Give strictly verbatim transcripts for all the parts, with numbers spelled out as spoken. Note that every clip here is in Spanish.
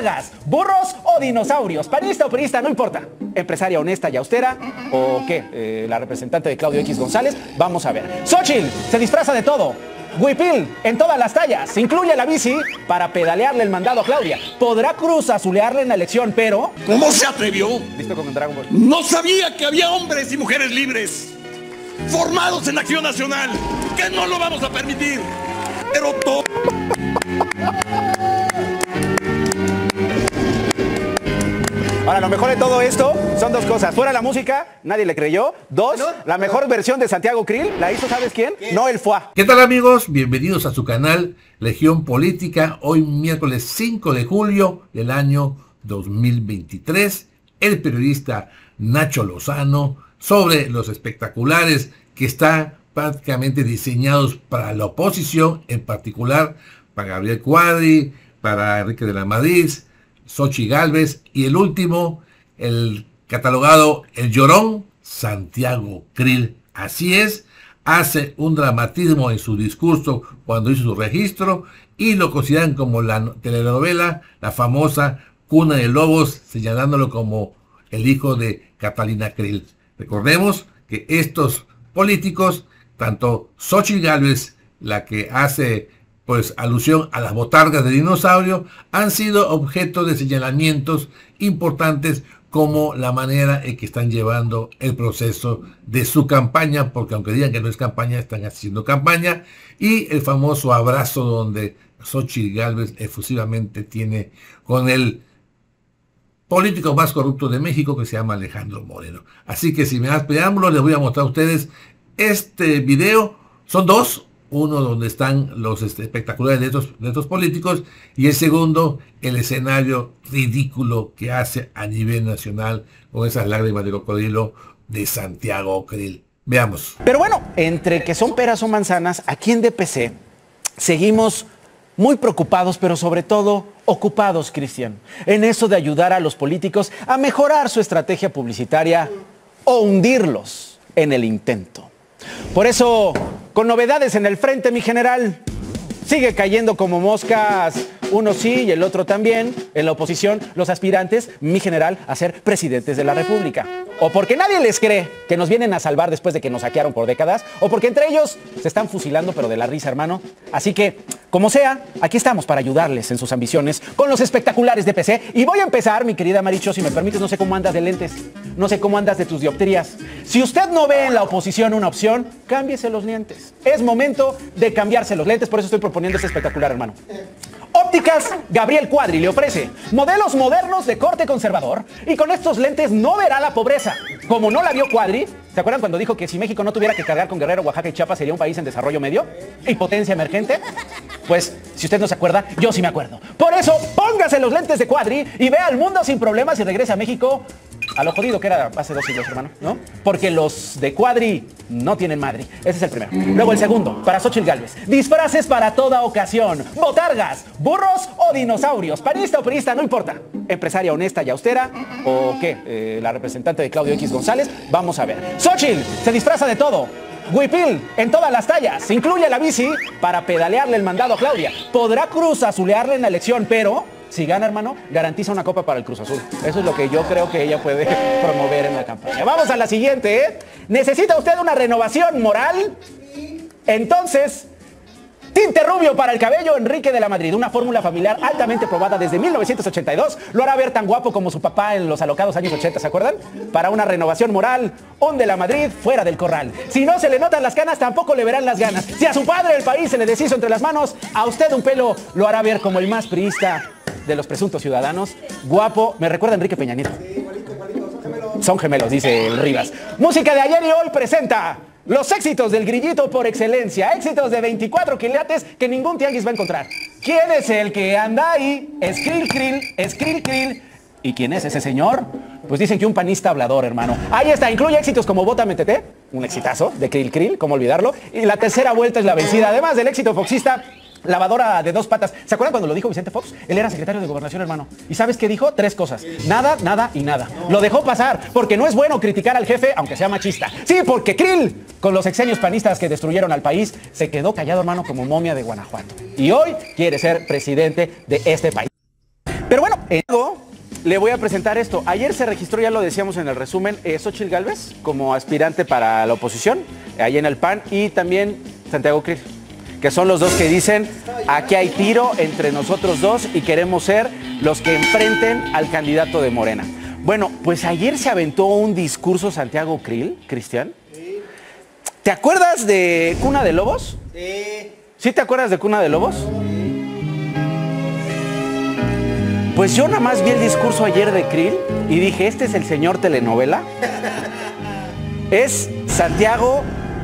botargas, burros o dinosaurios, panista o priista, no importa. Empresaria honesta y austera, o qué, eh, la representante de Claudio X González, vamos a ver. Xóchitl se disfraza de todo. Huipil en todas las tallas, incluye la bici para pedalearle el mandado a Claudia. Podrá cruzazulearle en la elección, pero... ¿Cómo se atrevió? Listo con el Dragon Ball. No sabía que había hombres y mujeres libres, formados en Acción Nacional, que no lo vamos a permitir. Pero todo... Ahora, lo mejor de todo esto son dos cosas. Fuera la música, nadie le creyó. Dos, la mejor versión de Santiago Krill la hizo, ¿sabes quién? No el F U A. ¿Qué tal, amigos? Bienvenidos a su canal Legión Política. Hoy miércoles cinco de julio del año dos mil veintitrés. El periodista Nacho Lozano sobre los espectaculares que están prácticamente diseñados para la oposición, en particular para Gabriel Cuadri, para Enrique de la Madrid, Xochitl Gálvez y el último, el catalogado El Llorón, Santiago Krill. Así es, hace un dramatismo en su discurso cuando hizo su registro y lo consideran como la telenovela, la famosa Cuna de Lobos, señalándolo como el hijo de Catalina Krill. Recordemos que estos políticos, tanto Xochitl Gálvez, la que hace pues alusión a las botargas de dinosaurio, han sido objeto de señalamientos importantes como la manera en que están llevando el proceso de su campaña, porque aunque digan que no es campaña, están haciendo campaña, y el famoso abrazo donde Xochitl Gálvez efusivamente tiene con el político más corrupto de México, que se llama Alejandro Moreno. Así que sin más preámbulos, les voy a mostrar a ustedes este video. Son dos. Uno donde están los este, espectaculares de estos, de estos políticos, y el segundo, el escenario ridículo que hace a nivel nacional con esas lágrimas de cocodrilo de Santiago Krill. Veamos. Pero bueno, entre que son peras o manzanas, aquí en D P C seguimos muy preocupados, pero sobre todo ocupados, Cristian, en eso de ayudar a los políticos a mejorar su estrategia publicitaria o hundirlos en el intento. Por eso, con novedades en el frente, mi general, sigue cayendo como moscas, uno sí y el otro también, en la oposición, los aspirantes, mi general, a ser presidentes de la República. O porque nadie les cree que nos vienen a salvar después de que nos saquearon por décadas, o porque entre ellos se están fusilando, pero de la risa, hermano. Así que, como sea, aquí estamos para ayudarles en sus ambiciones con los espectaculares de P C. Y voy a empezar, mi querida Maricho, si me permites, no sé cómo andas de lentes, no sé cómo andas de tus dioptrías. Si usted no ve en la oposición una opción, cámbiese los lentes. Es momento de cambiarse los lentes, por eso estoy proponiendo este espectacular, hermano. Ópticas Gabriel Cuadri le ofrece modelos modernos de corte conservador, y con estos lentes no verá la pobreza, como no la vio Cuadri. ¿Se acuerdan cuando dijo que si México no tuviera que cargar con Guerrero, Oaxaca y Chiapas sería un país en desarrollo medio y potencia emergente? Pues, si usted no se acuerda, yo sí me acuerdo. Por eso, póngase los lentes de Cuadri y vea al mundo sin problemas y regrese a México a lo jodido que era hace dos siglos, hermano, ¿no? Porque los de Cuadri no tienen madre. Ese es el primero. Luego el segundo, para Xochitl Gálvez. Disfraces para toda ocasión. Botargas, burros o dinosaurios. Panista o priista, no importa. Empresaria honesta y austera, o qué, eh, la representante de Claudio X González, vamos a ver. Xochitl se disfraza de todo. Huipil en todas las tallas, incluye la bici para pedalearle el mandado a Claudia. Podrá cruzazulearle en la elección, pero si gana, hermano, garantiza una copa para el Cruz Azul. Eso es lo que yo creo que ella puede promover en la campaña. Vamos a la siguiente, ¿eh? ¿Necesita usted una renovación moral? Entonces, tinte rubio para el cabello, Enrique de la Madrid. Una fórmula familiar altamente probada desde mil novecientos ochenta y dos. Lo hará ver tan guapo como su papá en los alocados años ochenta, ¿se acuerdan? Para una renovación moral, un de la Madrid fuera del corral. Si no se le notan las canas, tampoco le verán las ganas. Si a su padre el país se le deshizo entre las manos, a usted un pelo lo hará ver como el más priista de los presuntos ciudadanos. Guapo, me recuerda a Enrique Peña Nieto. Son gemelos, dice el Rivas. Música de ayer y hoy presenta los éxitos del grillito por excelencia. Éxitos de veinticuatro quilates que ningún tianguis va a encontrar. ¿Quién es el que anda ahí? Es Krill, Krill, es Krill, Krill. ¿Y quién es ese señor? Pues dicen que un panista hablador, hermano. Ahí está, incluye éxitos como Bótame Tete, un exitazo de Krill, Krill, cómo olvidarlo. Y la tercera vuelta es la vencida, además del éxito foxista, lavadora de dos patas. ¿Se acuerdan cuando lo dijo Vicente Fox? Él era secretario de Gobernación, hermano. ¿Y sabes qué dijo? Tres cosas. Nada, nada y nada. Lo dejó pasar porque no es bueno criticar al jefe, aunque sea machista. Sí, porque Krill, con los exenios panistas que destruyeron al país, se quedó callado, hermano, como momia de Guanajuato. Y hoy quiere ser presidente de este país. Pero bueno, en algo le voy a presentar esto. Ayer se registró, ya lo decíamos en el resumen, eh, Xóchitl Gálvez como aspirante para la oposición, ahí en el P A N, y también Santiago Krill, que son los dos que dicen, aquí hay tiro entre nosotros dos y queremos ser los que enfrenten al candidato de Morena. Bueno, pues ayer se aventó un discurso Santiago Krill, Cristian. Sí. ¿Te acuerdas de Cuna de Lobos? Sí. ¿Sí te acuerdas de Cuna de Lobos? Sí. Pues yo nada más vi el discurso ayer de Krill y dije, este es el señor telenovela. Es Santiago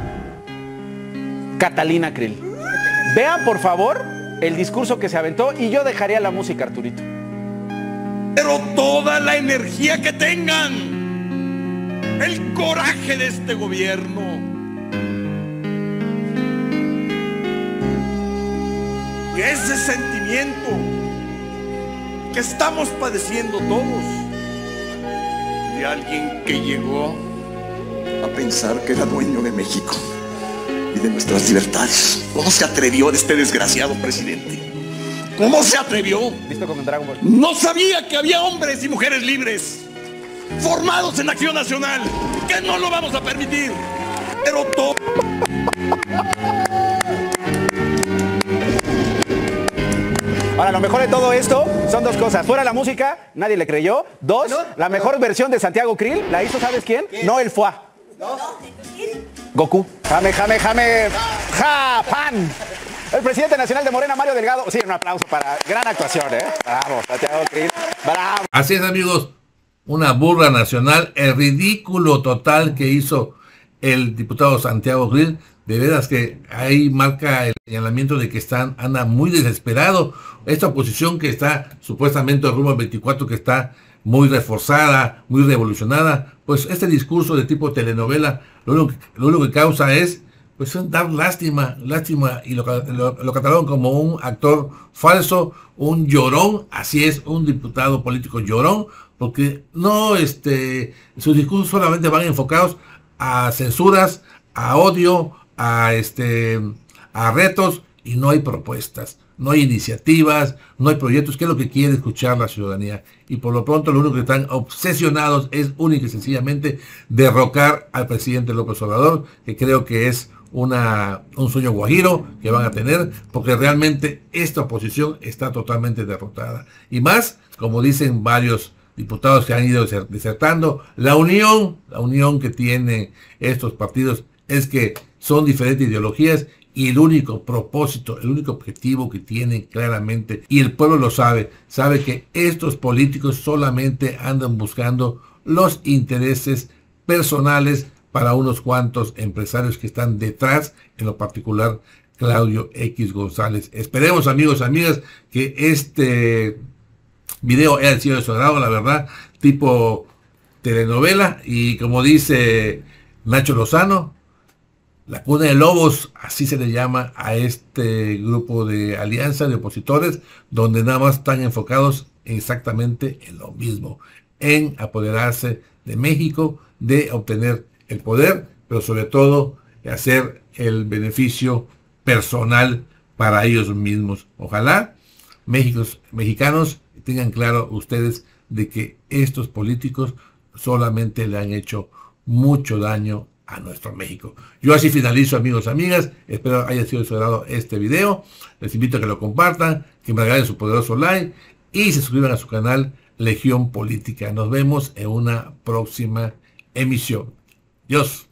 Catalina Krill. Vean, por favor, el discurso que se aventó y yo dejaría la música, Arturito. Pero toda la energía que tengan, el coraje de este gobierno, y ese sentimiento que estamos padeciendo todos, de alguien que llegó a pensar que era dueño de México y de nuestras libertades. ¿Cómo se atrevió este desgraciado presidente? ¿Cómo se atrevió? ¿Listo con Dragon Ball? No sabía que había hombres y mujeres libres, formados en Acción Nacional, que no lo vamos a permitir. Pero todo... Ahora, lo mejor de todo esto son dos cosas. Fuera la música, nadie le creyó. Dos, ¿No? la mejor versión de Santiago Krill, ¿la hizo sabes quién? ¿Quién? No el Fua. ¿No? Goku. Jame, jame, jame. Ja, pan. El presidente nacional de Morena, Mario Delgado. Sí, un aplauso para gran actuación, ¿eh? Bravo, Santiago Krill. Bravo. Así es, amigos, una burla nacional, el ridículo total que hizo el diputado Santiago Krill. De veras que ahí marca el señalamiento de que están, anda muy desesperado. Esta oposición que está supuestamente rumbo al veinticuatro, que está muy reforzada, muy revolucionada, pues este discurso de tipo telenovela, lo único que, lo único que causa es pues dar lástima, lástima, y lo, lo, lo catalogan como un actor falso, un llorón. Así es, un diputado político llorón, porque no, este, sus discursos solamente van enfocados a censuras, a odio, a este, a retos, y no hay propuestas, no hay iniciativas, no hay proyectos, que es lo que quiere escuchar la ciudadanía. Y por lo pronto lo único que están obsesionados es única y sencillamente derrocar al presidente López Obrador, que creo que es una, un sueño guajiro que van a tener, porque realmente esta oposición está totalmente derrotada. Y más, como dicen varios diputados que han ido desertando, la unión, la unión que tienen estos partidos es que son diferentes ideologías, y el único propósito, el único objetivo que tienen claramente, y el pueblo lo sabe, sabe que estos políticos solamente andan buscando los intereses personales para unos cuantos empresarios que están detrás, en lo particular Claudio X González. Esperemos, amigos, amigas, que este video haya sido de su agrado, la verdad, tipo telenovela, y como dice Nacho Lozano, la cuna de lobos, así se le llama a este grupo de alianza de opositores, donde nada más están enfocados exactamente en lo mismo, en apoderarse de México, de obtener el poder, pero sobre todo hacer el beneficio personal para ellos mismos. Ojalá Méxicos, mexicanos tengan claro ustedes de que estos políticos solamente le han hecho mucho daño a nuestro México. Yo así finalizo, amigos, amigas. Espero haya sido de su agrado este video. Les invito a que lo compartan, que me regalen su poderoso like y se suscriban a su canal Legión Política. Nos vemos en una próxima emisión. Dios.